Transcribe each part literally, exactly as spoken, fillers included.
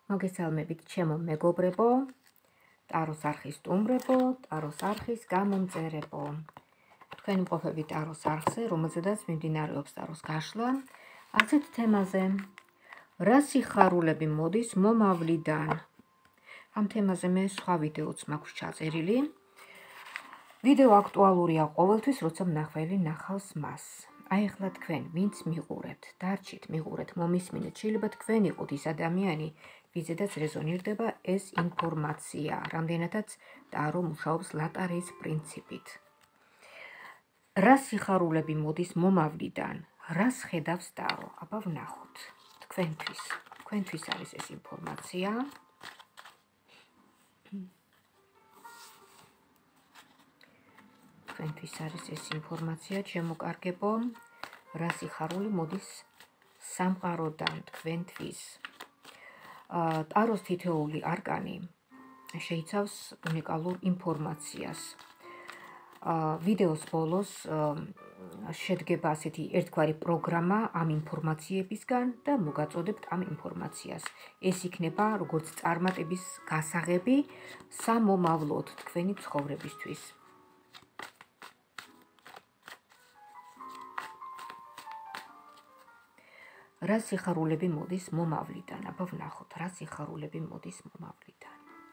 მოგესალმებით ჩემო მეგობრებო, ტაროს არხის სტუმრებო, ტაროს არხის გამომწერებო. თქვენი მყოფები ტაროს არხზე, რომელზედაც მიმდინარეობს ტაროს გაშლა, ასეთ თემაზე. რა სიხარულები მოდის მომავლიდან? ამ თემაზე მე სხვა ვიდეოც მაქვს ჩაწერილი. ვიდეო აქტუალურია ყოველთვის, როცა მნახველი ნახავს მას. აი ახლა თქვენ, ვინც მიყურებთ, დარჩით, მიყურეთ, მომისმინეთ, შეიძლება თქვენ იყოთ ის ადამიანი, ვიზედაც რეზონირდება ეს ინფორმაცია, რამდენადაც ტარო მუშაობს ლატარიის პრინციპით. რა სიხარულები მოდის მომავლიდან? რას ხედავს ტარო? აბა ვნახოთ. თქვენთვის, თქვენთვის არის ეს ინფორმაცია. თქვენთვის არის ეს ინფორმაცია, ჩემო-კარგებო, რა სიხარული მოდის სამყაროდან თქვენთვის. ტაროს თითოეული არკანი შეიცავს უნიკალურ ინფორმაციას. ვიდეოს ბოლოს შედგება ასეთი ერთგვარი პროგრამა ამ ინფორმაციებისგან და მოგაწოდებთ ამ ინფორმაციას. ეს იქნება როგორც წარმატების გასაღები სამომავლოდ თქვენი ცხოვრებისთვის. რა სიხარულები მოდის მომავლიდან? აბა ვნახოთ, რა სიხარულები მოდის მომავლიდან.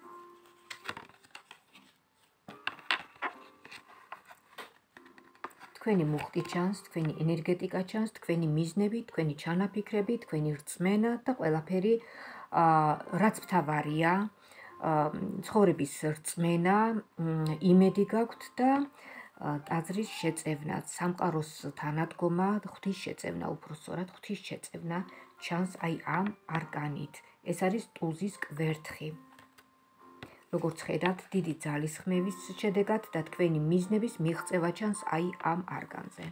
თქვენი მუხტი ჩანს, თქვენი ენერგეტიკა ჩანს, თქვენი მიზნები, თქვენი ჩანაფიქრები, თქვენი რწმენა და ყველაფერი, რაც მთავარია, ცხოვრების რწმენა, იმედი გაქვთ და ტაძრის შეწევნა, სამყაროს თანადგომა, ღვთის შეწევნა, უფრო სწორად ღვთის შეწევნა ჩანს აი ამ არკანით. ეს არის ტუზის კვერთხი. როგორც ხედავთ, დიდი ძალისხმევის შედეგად და თქვენი მიზნების მიღწევა ჩანს აი ამ არკანზე.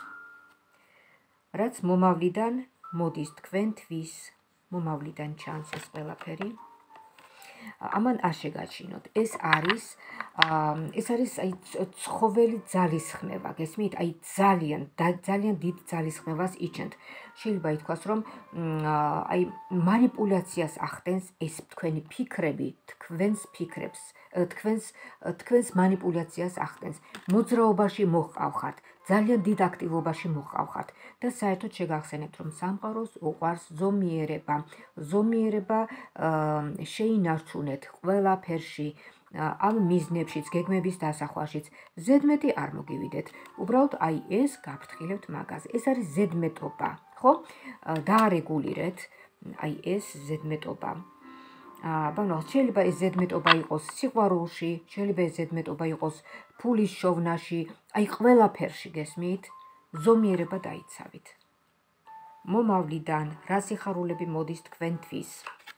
რაც მომავლიდან მოდის თქვენთვის, მომავლიდან ჩანს ეს ყველაფერი. ამან არ შეგაჩინოთ. ეს არის ეს არის აი ცხოველი ძალისხმევა, გესმით? აი ძალიან ძალიან დიდ ძალისხმევას იჩენთ. შეიძლება ითქვას, რომ აი მანიპულაციას ახდენს ეს თქვენი ფიქრები, თქვენს ფიქრებს, თქვენს თქვენს მანიპულაციას ახდენს. მოძრაობაში მოჰყავხართ, ძალიან დიდ აქტივობაში მოჰყავხართ და საერთოდ შეგახსენებთ, რომ სამყაროს უყვარს ზომიერება. ზომიერება შეინარჩუნეთ ყველაფერში, ამ მიზნებშიც, გეგმების დასახვაშიც. ზედმეტი არ მოგივიდეთ. უბრალოდ აი ეს გაფრთხილებთ მაგაზე. ეს არის ზედმეტობა, ხო? დაარეგულირეთ აი ეს ზედმეტობა. ბანო, შეიძლება ეს ზედმეტობა იყოს სიყვარულში, შეიძლება ეს ზედმეტობა იყოს ფულის შოვნაში, აი ყველაფერში, გესმით? ზომიერება დაიცავით. მომავლიდან რა სიხარულები მოდის თქვენთვის?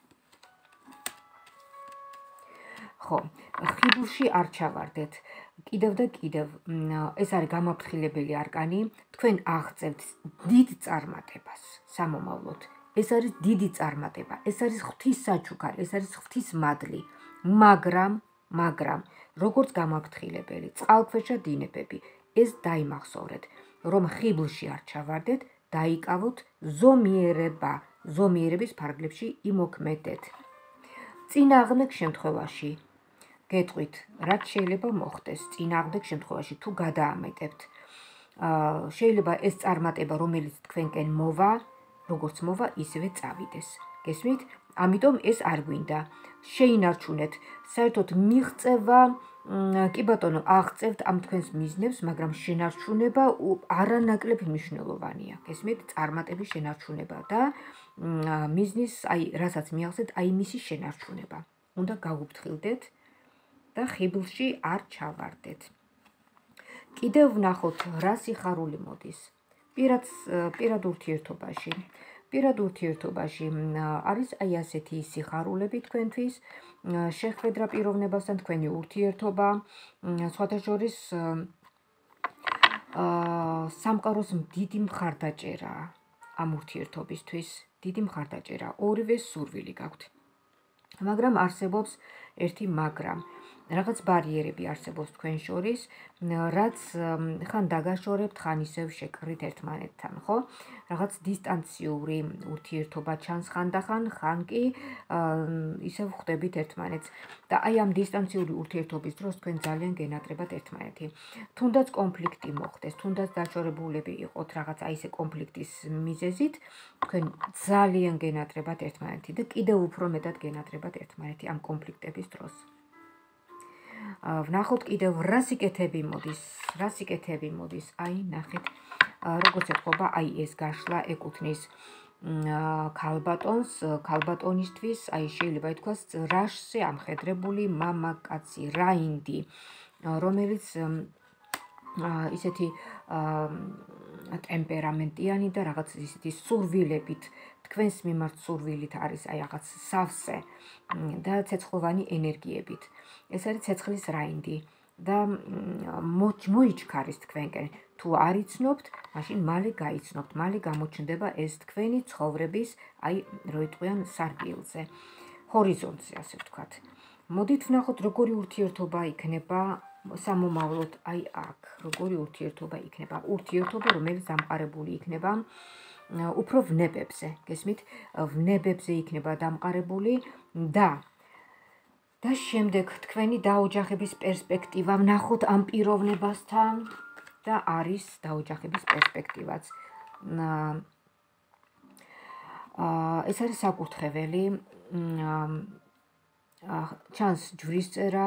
ხო, ხიბლში არ ჩავარდეთ. კიდევ და კიდევ, ეს არის გამაფრთხილებელი არკანი, თქვენ აღწევთ დიდ წარმატებას სამომავლოდ. ეს არის დიდი წარმატება, ეს არის ღვთის საჩუქარი, ეს არის ღვთის მადლი, მაგრამ, მაგრამ, როგორც გამაფრთხილებელი, წყალქვეშა დინებები, ეს დაიმახსოვრეთ, რომ ხიბლში არ ჩავარდეთ, დაიკავოთ ზომიერება, ზომიერების ფარგლებში იმოქმედეთ. წინააღმდეგ შემთხვევაში გეტყვით, რაც შეიძლება მოხდეს წინააღმდეგ შემთხვევაში თუ გადაამეტებთ. შეიძლება ეს წარმატება, რომელიც თქვენკენ მოვა, როგორც მოვა, ისევე წავიდეს. გესმით? ამიტომ ეს არ გვინდა. შეინარჩუნეთ, საერთოდ მიღწევა, კი ბატონო, აღწევთ ამ თქვენს მიზნებს, მაგრამ შენარჩუნება არანაკლებ მნიშვნელოვანია. გესმით? წარმატების შენარჩუნება და მიზნის, აი, რასაც მიაღწევთ, აი მისი შენარჩუნება. უნდა გაუფრთხილდეთ და ხიბლში არ ჩავარდეთ. კიდევ ვნახოთ, რა სიხარული მოდის. პირად ურთიერთობაში. პირად ურთიერთობაში არის აი ასეთი სიხარულები თქვენთვის, შეხვედრა პიროვნებასთან თქვენი ურთიერთობა, სხვათა შორის სამყაროს დიდი მხარდაჭერა ამ ურთიერთობისთვის, დიდი მხარდაჭერა, ორივე სურვილი გაქვთ. მაგრამ არსებობს ერთი მაგრამ. რაღაც ბარიერები არსებობს თქვენ შორის, რაც ხან დაგაშორებთ, ხან ისევ შეკრით ერთმანეთთან, ხო? რაღაც დისტანციური ურთიერთობა ჩანს ხანდახან, ხან კი ისევ ხვდებით ერთმანეთს. და აი ამ დისტანციური ურთიერთობის დროს თქვენ ძალიან გენატრებათ ერთმანეთი. თუნდაც კონფლიქტი მოხდეს, თუნდაც დაშორებულები იყოთ რაღაც აი ესე კონფლიქტის მიზეზით, თქვენ ძალიან გენატრებათ ერთმანეთი და კიდევ უფრო მეტად გენატრებათ ერთმანეთი ამ კონფლიქტების დროს. ვნახოთ კიდევ რა სიკეთები მოდის, რა სიკეთები მოდის, აი ნახეთ, როგორც ეთქობა, აი ეს გაშლა ეკუთვნის ქალბატონს, ქალბატონისთვის, აი შეიძლება ითქვას რაშზე ამხედრებული მამაკაცი, რაინდი, რომელიც ისეთი ტემპერამენტიანი და რაღაც ისეთი სურვილებით, თქვენს მიმართ სურვილით არის აი რაღაც სავსე და ცეცხლოვანი ენერგიებით. ეს არის ცეცხლის რაინდი და მოიჩქარის თქვენკენ. თუ არ იცნობთ, მაშინ მალე გაიცნობთ, მალე გამოჩნდება ეს თქვენი ცხოვრების, აი, რო იტყვიან სარკილზე, ჰორიზონტზე, ასე ვთქვათ. მოდით ვნახოთ, როგორი ურთიერთობა იქნება სამომავლოდ, აი აქ, როგორი ურთიერთობა იქნება. ურთიერთობა, რომელიც დამყარებული იქნება უფრო ვნებებზე, გესმით? ვნებებზე იქნება დამყარებული და და შემდეგ თქვენი დაოჯახების პერსპექტივა ვნახოთ ამ პიროვნებასთან და არის დაოჯახების პერსპექტივაც. ეს არის საკურთხეველი, ჩანს ჯვრისწერა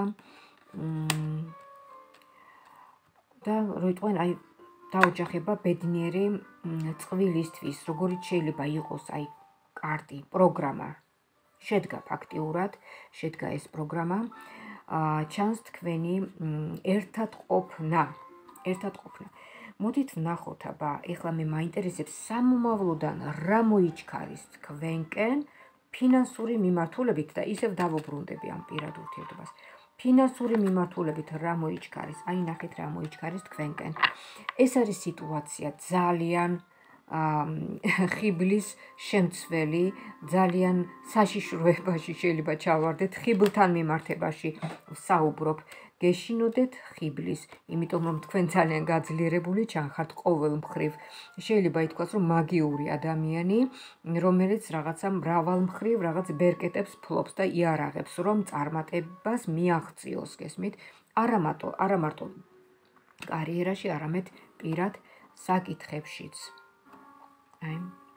და რო იტყვიან აი დაოჯახება ბედნიერი წყვილისთვის, როგორიც შეიძლება იყოს აი კარტი, პროგრამა. შედგა ფაქტიურად, შედგა ეს პროგრამა, ჩანს თქვენი ერთად ყოფნა, ერთად ყოფნა. მოდით ვნახოთ, აბა, ეხლა მე მაინტერესებს სამომავლოდან რა მოიჩქარის თქვენკენ ფინანსური მიმართულებით და ისევ დავუბრუნდები ამ პირად ურთიერთობას. ფინანსური მიმართულებით რა მოიჩქარის, აი ნახეთ რა მოიჩქარის თქვენკენ. ეს არის სიტუაცია ძალიან ხიბლის შემცველი, ძალიან საშიშროებაში შეიძლება ჩავარდეთ, ხიბლთან მიმართებაში საუბრობ. გეშინოდეთ ხიბლის, იმიტომ რომ თქვენ ძალიან გაძლიერებული ჩანხართ ყოველ მხრივ. შეიძლება ითქვას, რომ მაგიური ადამიანი, რომელიც რაღაცა მრავალ მხრივ რაღაც ბერკეტებს ფლობს და იარაღებს, რომ წარმატებას მიაღწიოს, გესმით? არა მარტო, არა მარტო კარიერაში, არამედ პირად საკითხებშიც. აი.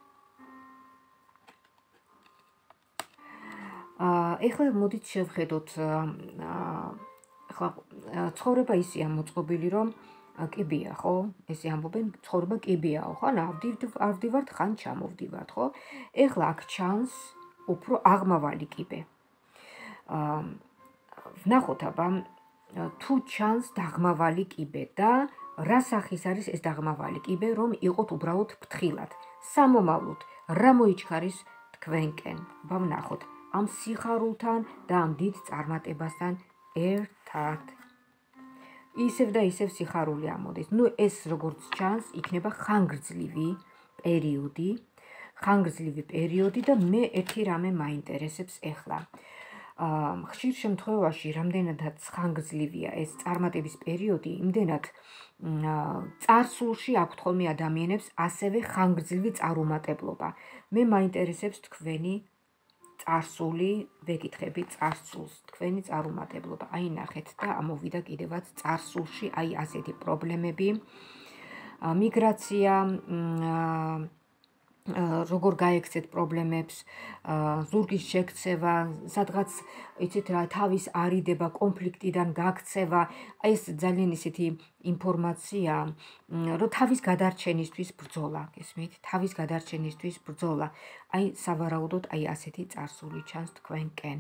ეხლა მოდით შევხედოთ, ეხლა ცხოვრება ისეა მოწყობილი, რომ კიბეა, ხო? ესე ამბობენ, ცხოვრება კიბეაო, ხო? ავდივართ, ხან ჩამოვდივართ, ხო? ეხლა აქ ჩანს უფრო აღმავალი კიბე. ვნახოთ, აბა, თუ ჩანს დაღმავალი კიბე და რა სახის არის ეს დაღმავალი კიბე, რომ იყოთ უბრალოდ ფრთხილად. სამომავლოდ რა მოიჩქარის თქვენკენ? აბა ვნახოთ, ამ სიხარულთან და ამ დიდ წარმატებასთან ერთად. ისევ და ისევ სიხარული ამოდის. ნუ ეს როგორც ჩანს, იქნება ხანგრძლივი პერიოდი, ხანგრძლივი პერიოდი და მე ერთი რამე მაინტერესებს ეხლა. ხშირ შემთხვევაში, რამდენადაც ხანგრძლივია ეს წარმატების პერიოდი, იმდენად წარსულში აქვთ ხოლმე ადამიანებს ასევე ხანგრძლივი წარუმატებლობა. მე მაინტერესებს თქვენი წარსული, ვეკითხები წარსულს, თქვენი წარუმატებლობა. აი ნახეთ და ამოვიდა კიდევაც წარსულში, აი ასეთი პრობლემები, მიგრაცია, როგორ გაექცეთ პრობლემებს, ზურგის შექცევა, სადღაც, იცით რა, თავის არიდება, კონფლიქტიდან გაქცევა, ეს ძალიან ისეთი ინფორმაცია, რომ თავის გადარჩენისთვის ბრძოლა, გესმით? თავის გადარჩენისთვის ბრძოლა. აი, სავარაუდოდ, აი ასეთი წარსული ჩანს თქვენკენ.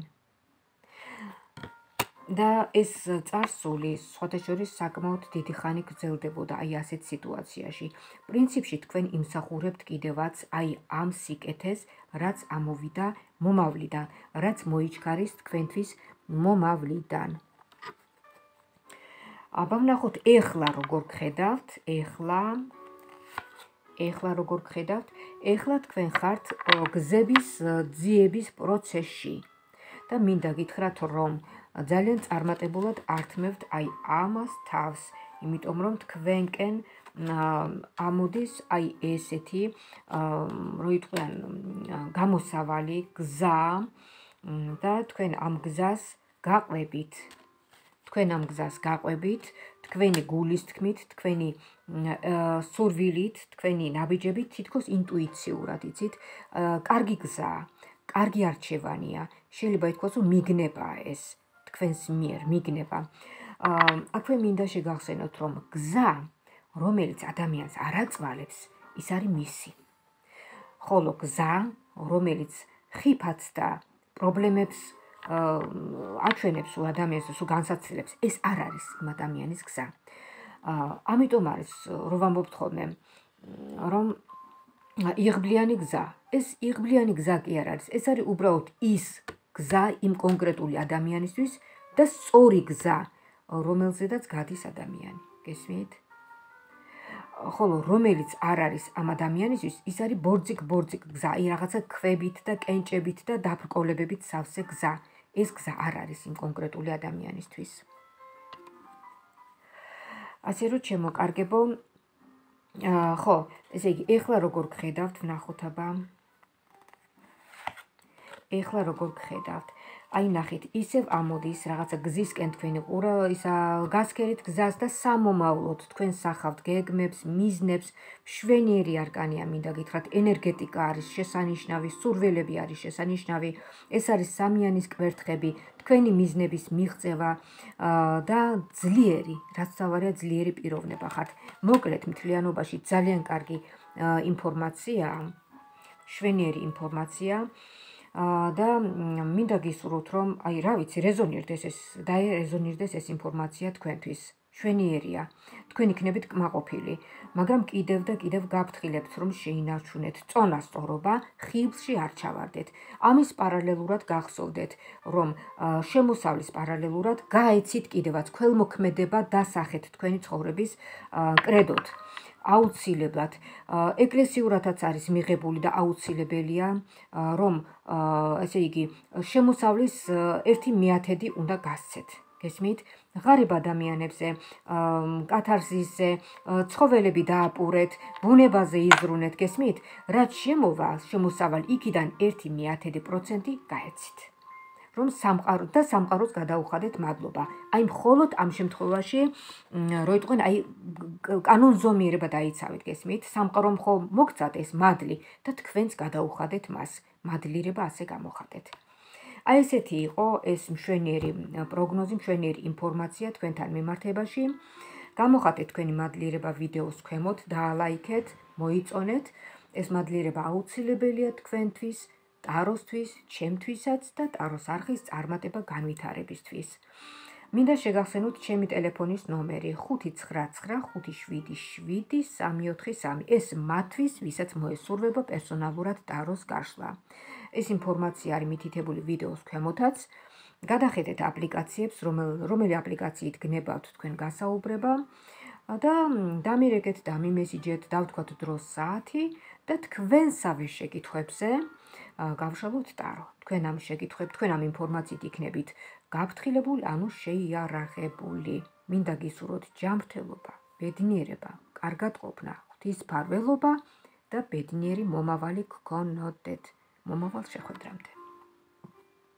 და ეს წარსული სხვათა შორის საკმაოდ დიდი ხანი გრძელდებოდა აი ასეთ სიტუაციაში. პრინციპში თქვენ იმსახურებთ კიდევაც აი ამ სიკეთეს, რაც ამოვიდა მომავლიდან, რაც მოიჩქარის თქვენთვის მომავლიდან. აბა ვნახოთ, ეხლა როგორ გხედავთ, ეხლა ეხლა როგორ გხედავთ, ეხლა თქვენ ხართ გზების ძიების პროცესში. და მინდა გითხრათ, რომ ძალიან წარმატებულად ართმევთ აი ამას თავს, იმიტომ რომ თქვენკენ ამოდის აი ესეთი როიტყვიან გამოსავალი გზა და თქვენ ამ გზას გაყვებით. თქვენ ამ გზას გაყვებით, თქვენი გულის თქმით, თქვენი სურვილით, თქვენი ნაბიჯებით, თითქოს ინტუიციურად, იცით, კარგი გზაა, კარგი არჩევანია, შეიძლება ითქვას, რომ მიგნებაა ეს თქვენს მიერ, მიგნება. აქვე მინდა შეგახსენოთ, რომ გზა, რომელიც ადამიანს არ აწვალებს, ის არის მისი. ხოლო გზა, რომელიც ხიფათს და პრობლემებს აჩვენებს უ ადამიანს, უ განსაცდელებს, ეს არ არის იმ ადამიანის გზა. ამიტომ არის, რომ ვამბობთ ხოლმე, რომ იღბლიანი გზა. ეს იღბლიანი გზა კი არ არის, ეს არის უბრალოდ ის გზა იმ კონკრეტული ადამიანისთვის და სწორი გზა, რომელზედაც გადის ადამიანი. გესმით? ხოლო რომელიც არ არის ამ ადამიანისთვის, ის არის ბორძიკ-ბორძიკ გზა, აი რაღაცა ქვებით და კენჭებით და დაბრკოლებებით სავსე გზა. ეს გზა არ არის იმ კონკრეტული ადამიანისთვის. ასე რომ ჩემოკარგებო, ხო, ესე იგი, ეხლა როგორ გხედავთ, ვნახოთ აბა. ეხლა როგორ გხედავთ. აი ნახეთ, ისევ ამოდის რაღაცა გზისკენ თქვენი ყურა ისა გასქერით გზას და სამომავლოდ თქვენ სახავთ გეგმებს, მიზნებს, მშვენიერი არკანია მინდა გითხრათ, ენერგეტიკა არის შესანიშნავი, სურვილები არის შესანიშნავი, ეს არის სამიანის კვერთხები, თქვენი მიზნების მიღწევა და ძლიერი, რაც თავარია ძლიერი პიროვნება ხართ. მოკლედ მთლიანობაში ძალიან კარგი ინფორმაციაა, მშვენიერი ინფორმაცია. და მინდა გისურვოთ, რომ აი რა ვიცი, რეზონირდეს ეს და რეზონირდეს ეს ინფორმაცია თქვენთვის. მშვენიერია. თქვენ იქნებით კმაყოფილი, მაგრამ კიდევ და კიდევ გაფრთხილებთ, რომ შეინარჩუნეთ წონასწორობა, ხიბლში არ ჩავარდეთ. ამის პარალელურად გახსოვდეთ, რომ შემოსავლის პარალელურად გაეცით კიდევაც ქველმოქმედება დასახეთ თქვენი ცხოვრების კრედოთ. აუცილებლად ეკლესიურათაც არის მიღებული და აუცილებელია, რომ ესე იგი შემოსავლის ერთი მეათედი უნდა გასცეთ. გესმით? ღარიბ ადამიანებზე, კათარსისზე, ცხოველები დააპურეთ, ბუნებაზე იზრუნეთ, გესმით? რაც შემოვა, შემოსავალი იქიდან ერთი მეათედი პროცენტი გაეცით. რომ სამყარო და სამყაროს გადაუხადეთ მადლობა. აი მხოლოდ ამ შემთხვევაში, რო იტყვენ, აი კანონზომიერება დაიცავით, გესმით? სამყარომ ხო მოგცათ ეს მადლი და თქვენც გადაუხადეთ მას. მადლიერება ასე გამოხატეთ. აი ესეთი იყო ეს მშვენიერი პროგნოზი, მშვენიერი ინფორმაცია თქვენთან მიმართებაში. გამოხატეთ თქვენი მადლიერება ვიდეოს ქვემოთ, დაალაიქეთ, მოიწონეთ. ეს მადლიერება აუცილებელია თქვენთვის, ტაროსთვის, ჩემთვისაც და ტაროს არხის წარმატება განვითარებისთვის. მინდა შეგახსენოთ ჩემი ტელეფონის ნომერი ხუთი ცხრა ცხრა ხუთი შვიდი შვიდი სამი ოთხი სამი. ეს მათთვის, ვისაც მოესურვება პერსონალურად ტაროს გაშლა. ეს ინფორმაცია არის მითითებული ვიდეოს ქვემოთაც. გადახედეთ აპლიკაციებს, რომელი აპლიკაციით გნებავთ თქვენ გასაუბრება და დამირეკეთ, დამიმესიჯეთ, დავთქვათ დროს საათი და თქვენსავე შეკითხვებზე გავშალოთ ტარო. თქვენ ამ შეკითხვებს, თქვენ ამ ინფორმაციით იქნებით გაფრთხილებული, ანუ შეიარაღებული. მინდა გისურვოთ ჯანმრთელობა, ბედნიერება, კარგად ყოფნა, ღვთისმფარველობა და ბედნიერი მომავალი გქონოდეთ. მომავალ შეხვედრამდე.